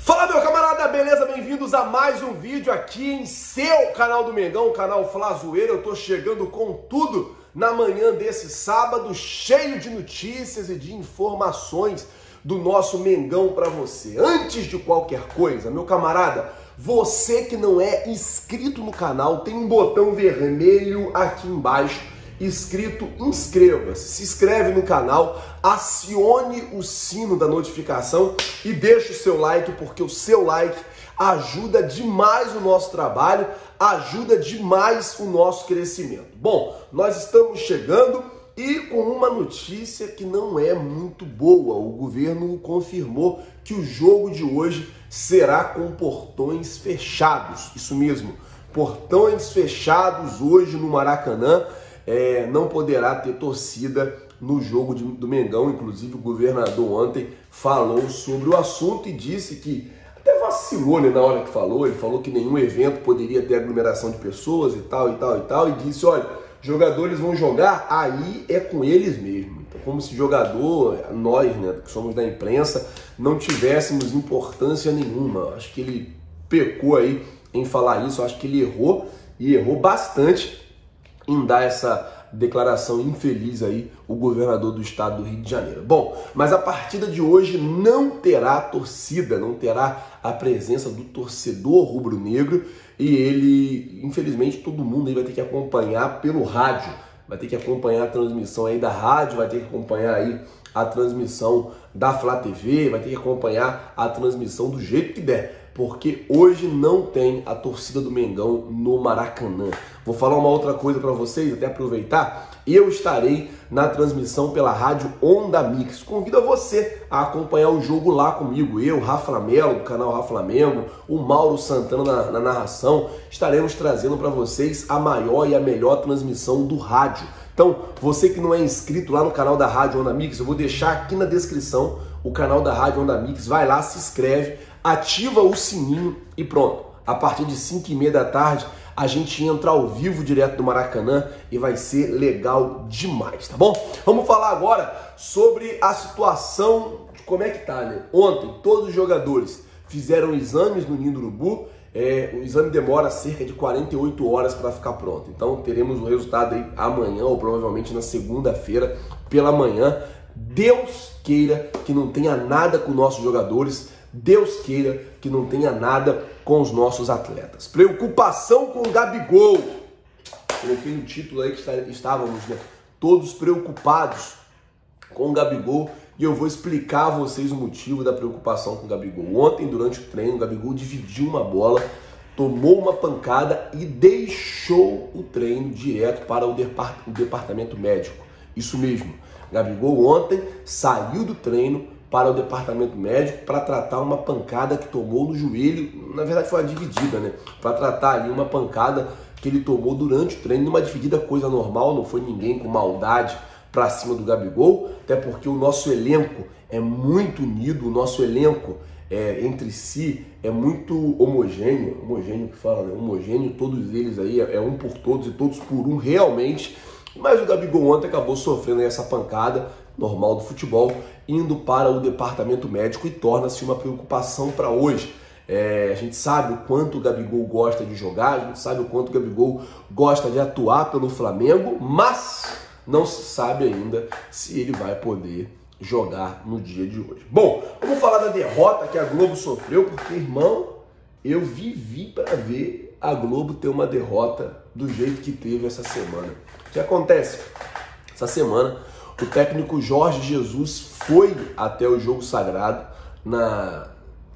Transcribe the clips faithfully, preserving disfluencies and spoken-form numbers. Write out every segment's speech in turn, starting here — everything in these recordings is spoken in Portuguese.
Fala, meu camarada, beleza? Bem-vindos a mais um vídeo aqui em seu canal do Mengão, o canal Flazoeiro. Eu tô chegando com tudo na manhã desse sábado, cheio de notícias e de informações do nosso Mengão pra você. Antes de qualquer coisa, meu camarada, você que não é inscrito no canal, tem um botão vermelho aqui embaixo escrito inscreva-se. Se inscreve no canal, acione o sino da notificação e deixa o seu like, porque o seu like ajuda demais o nosso trabalho, ajuda demais o nosso crescimento. Bom, nós estamos chegando e com uma notícia que não é muito boa. O governo confirmou que o jogo de hoje será com portões fechados. Isso mesmo, portões fechados hoje no Maracanã. É, não poderá ter torcida no jogo de, do Mengão. Inclusive o governador ontem falou sobre o assunto e disse que até vacilou, né, na hora que falou. Ele falou que nenhum evento poderia ter aglomeração de pessoas e tal, e tal, e tal. E disse, olha, jogadores vão jogar, aí é com eles mesmo. Então, como se jogador, nós, né, que somos da imprensa, não tivéssemos importância nenhuma. Acho que ele pecou aí em falar isso. Acho que ele errou e errou bastante em dar essa declaração infeliz aí, o governador do estado do Rio de Janeiro. Bom, mas a partida de hoje não terá torcida, não terá a presença do torcedor rubro-negro e ele, infelizmente, todo mundo aí vai ter que acompanhar pelo rádio, vai ter que acompanhar a transmissão aí da rádio, vai ter que acompanhar aí a transmissão da Flá T V, vai ter que acompanhar a transmissão do jeito que der, porque hoje não tem a torcida do Mengão no Maracanã. Vou falar uma outra coisa para vocês, até aproveitar. Eu estarei na transmissão pela rádio Onda Mix. Convido a você a acompanhar o jogo lá comigo. Eu, Rafa Melo, do canal Rafa Flamengo, o Mauro Santana na, na narração. Estaremos trazendo para vocês a maior e a melhor transmissão do rádio. Então, você que não é inscrito lá no canal da Rádio Onda Mix, eu vou deixar aqui na descrição o canal da Rádio Onda Mix. Vai lá, se inscreve, ativa o sininho e pronto. A partir de cinco e meia da tarde, a gente entra ao vivo direto do Maracanã e vai ser legal demais, tá bom? Vamos falar agora sobre a situação de como é que tá, né? Ontem, todos os jogadores fizeram exames no Ninho do Urubu. É, o exame demora cerca de quarenta e oito horas para ficar pronto. Então teremos o resultado aí amanhã ou provavelmente na segunda-feira pela manhã. Deus queira que não tenha nada com nossos jogadores. Deus queira que não tenha nada com os nossos atletas. Preocupação com o Gabigol. Coloquei no título aí que estávamos, né, todos preocupados com o Gabigol. E eu vou explicar a vocês o motivo da preocupação com o Gabigol. Ontem, durante o treino, o Gabigol dividiu uma bola, tomou uma pancada e deixou o treino direto para o, depart o departamento médico. Isso mesmo. Gabigol ontem saiu do treino para o departamento médico para tratar uma pancada que tomou no joelho. Na verdade foi uma dividida, né? Para tratar ali uma pancada que ele tomou durante o treino. Numa dividida, coisa normal, não foi ninguém com maldade para cima do Gabigol, até porque o nosso elenco é muito unido, o nosso elenco é, entre si é muito homogêneo, homogêneo que fala, né? Homogêneo, todos eles aí, é, é um por todos e todos por um realmente, mas o Gabigol ontem acabou sofrendo essa pancada normal do futebol, indo para o departamento médico e torna-se uma preocupação para hoje. É, a gente sabe o quanto o Gabigol gosta de jogar, a gente sabe o quanto o Gabigol gosta de atuar pelo Flamengo, mas não se sabe ainda se ele vai poder jogar no dia de hoje. Bom, vamos falar da derrota que a Globo sofreu, porque, irmão, eu vivi para ver a Globo ter uma derrota do jeito que teve essa semana. O que acontece? Essa semana, o técnico Jorge Jesus foi até o Jogo Sagrado na,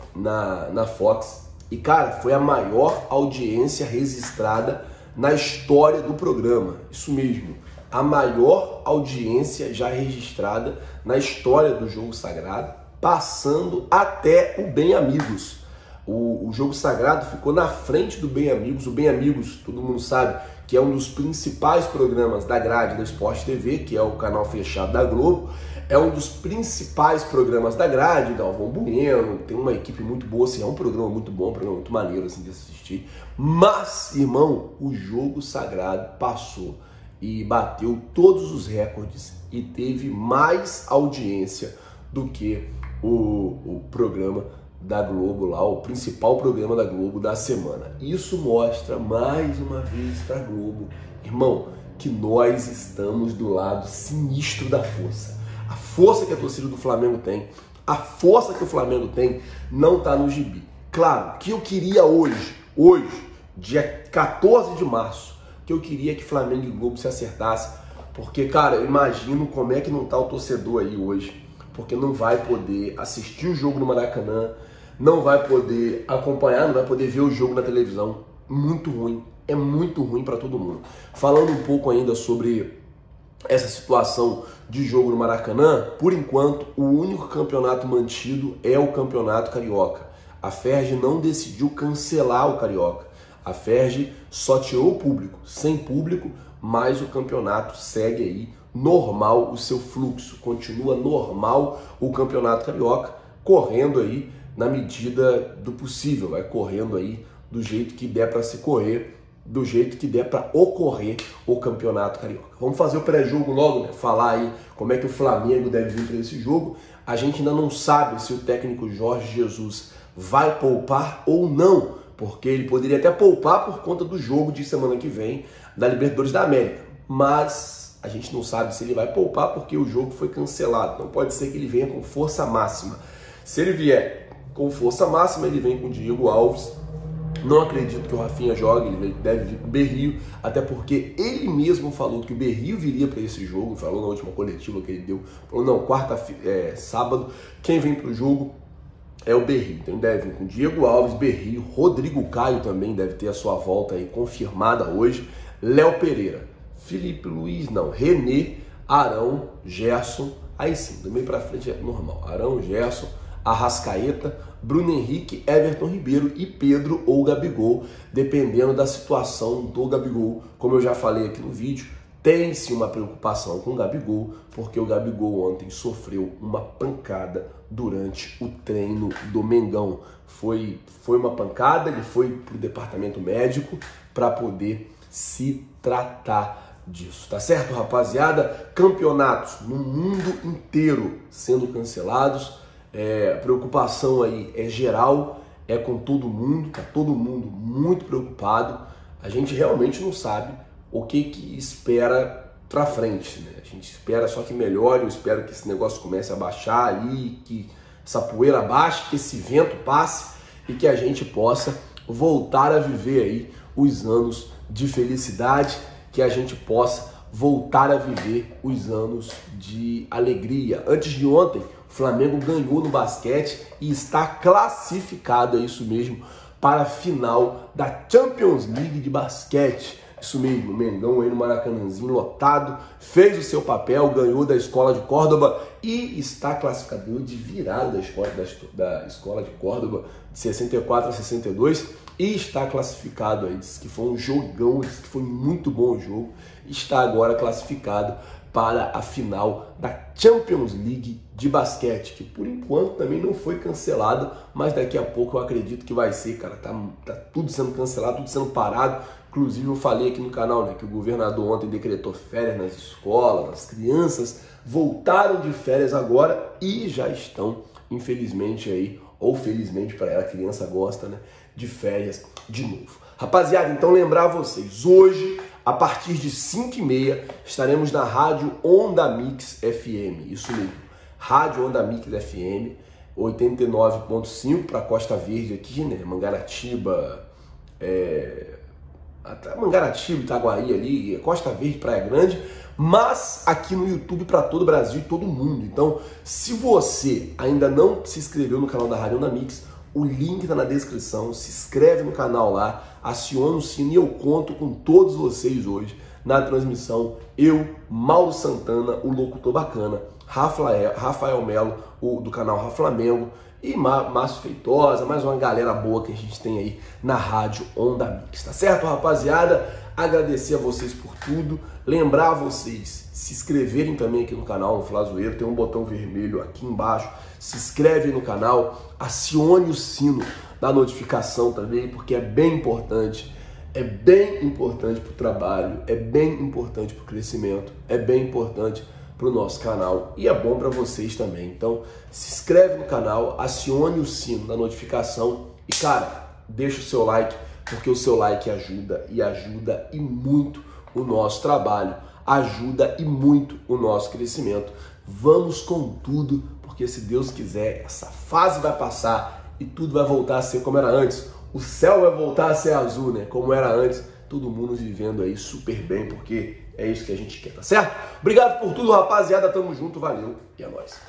na, na Fox e, cara, foi a maior audiência registrada na história do programa. Isso mesmo. A maior audiência já registrada na história do Jogo Sagrado, passando até o Bem Amigos. O, o Jogo Sagrado ficou na frente do Bem Amigos. O Bem Amigos, todo mundo sabe, que é um dos principais programas da grade da Sport T V, que é o canal fechado da Globo. É um dos principais programas da grade, Galvão Bueno, tem uma equipe muito boa, assim, é um programa muito bom, um programa muito maneiro assim, de assistir. Mas, irmão, o Jogo Sagrado passou e bateu todos os recordes e teve mais audiência do que o, o programa da Globo lá, o principal programa da Globo da semana. Isso mostra mais uma vez para a Globo, irmão, que nós estamos do lado sinistro da força. A força que a torcida do Flamengo tem, a força que o Flamengo tem, não tá no gibi. Claro, que eu queria hoje, hoje, dia quatorze de março, que eu queria que Flamengo e Globo se acertassem, porque, cara, eu imagino como é que não tá o torcedor aí hoje, porque não vai poder assistir o jogo no Maracanã, não vai poder acompanhar, não vai poder ver o jogo na televisão. Muito ruim, é muito ruim para todo mundo. Falando um pouco ainda sobre essa situação de jogo no Maracanã, por enquanto, o único campeonato mantido é o Campeonato Carioca. A Ferj não decidiu cancelar o Carioca. A Ferj só tirou o público, sem público, mas o campeonato segue aí normal o seu fluxo. Continua normal o Campeonato Carioca, correndo aí na medida do possível, vai correndo aí do jeito que der para se correr, do jeito que der para ocorrer o Campeonato Carioca. Vamos fazer o pré-jogo logo, né? Falar aí como é que o Flamengo deve vir para esse jogo. A gente ainda não sabe se o técnico Jorge Jesus vai poupar ou não, porque ele poderia até poupar por conta do jogo de semana que vem da Libertadores da América, mas a gente não sabe se ele vai poupar porque o jogo foi cancelado. Então pode ser que ele venha com força máxima. Se ele vier com força máxima, ele vem com o Diego Alves. Não acredito que o Rafinha jogue, ele deve vir com o Berrio, até porque ele mesmo falou que o Berrio viria para esse jogo, falou na última coletiva que ele deu, falou não, quarta-feira, é, sábado, quem vem para o jogo é o Berrio. Então deve vir com o Diego Alves, Berrio, Rodrigo Caio também deve ter a sua volta aí confirmada hoje, Léo Pereira, Felipe Luiz, não, René, Arão, Gerson, aí sim, do meio para frente é normal, Arão, Gerson, Arrascaeta, Bruno Henrique, Everton Ribeiro e Pedro ou Gabigol, dependendo da situação do Gabigol. Como eu já falei aqui no vídeo, tem-se uma preocupação com o Gabigol, porque o Gabigol ontem sofreu uma pancada durante o treino do Mengão. Foi, foi uma pancada, ele foi para o departamento médico para poder se tratar disso, tá certo, rapaziada? Campeonatos no mundo inteiro sendo cancelados. É, a preocupação aí é geral, é com todo mundo, tá todo mundo muito preocupado. A gente realmente não sabe o que que espera pra frente, né? A gente espera só que melhore, eu espero que esse negócio comece a baixar aí, que essa poeira baixe, que esse vento passe e que a gente possa voltar a viver aí os anos de felicidade, que a gente possa voltar a viver os anos de alegria. Antes de ontem, o Flamengo ganhou no basquete e está classificado, é isso mesmo, para a final da Champions League de basquete. Isso mesmo, o Mengão aí no Maracanãzinho lotado, fez o seu papel, ganhou da Escola de Córdoba e está classificado, ganhou de virada da Escola, da, da Escola de Córdoba de sessenta e quatro a sessenta e dois e está classificado aí, disse que foi um jogão, disse que foi muito bom o jogo, está agora classificado para a final da Champions League de basquete, que por enquanto também não foi cancelado, mas daqui a pouco eu acredito que vai ser, cara, tá, tá tudo sendo cancelado, tudo sendo parado. Inclusive eu falei aqui no canal, né, que o governador ontem decretou férias nas escolas, as crianças voltaram de férias agora e já estão, infelizmente aí, ou felizmente para ela, a criança gosta, né, de férias de novo. Rapaziada, então lembrar vocês, hoje, a partir de cinco e meia, estaremos na Rádio Onda Mix F M, isso mesmo, Rádio Onda Mix F M, oitenta e nove ponto cinco para Costa Verde aqui, né, Mangaratiba, é... até Mangaratiba, Itaguaí ali, Costa Verde, Praia Grande, mas aqui no YouTube para todo o Brasil e todo mundo. Então, se você ainda não se inscreveu no canal da Rádio Onda Mix, o link está na descrição, se inscreve no canal lá, aciona o sino e eu conto com todos vocês hoje na transmissão. Eu, Mauro Santana, o locutor bacana, Rafael, Rafael Melo, o, do canal Raflamengo, e Márcio Feitosa, mais uma galera boa que a gente tem aí na Rádio Onda Mix, tá certo, rapaziada? Agradecer a vocês por tudo, lembrar vocês se inscreverem também aqui no canal, no Flazoeiro, tem um botão vermelho aqui embaixo, se inscreve no canal, acione o sino da notificação também, porque é bem importante, é bem importante para o trabalho, é bem importante para o crescimento, é bem importante para o nosso canal e é bom para vocês também. Então se inscreve no canal, acione o sino da notificação e, cara, deixa o seu like, porque o seu like ajuda e ajuda e muito o nosso trabalho, ajuda e muito o nosso crescimento. Vamos com tudo, porque se Deus quiser, essa fase vai passar e tudo vai voltar a ser como era antes. O céu vai voltar a ser azul, né? Como era antes. Todo mundo vivendo aí super bem, porque é isso que a gente quer, tá certo? Obrigado por tudo, rapaziada. Tamo junto, valeu e é nóis.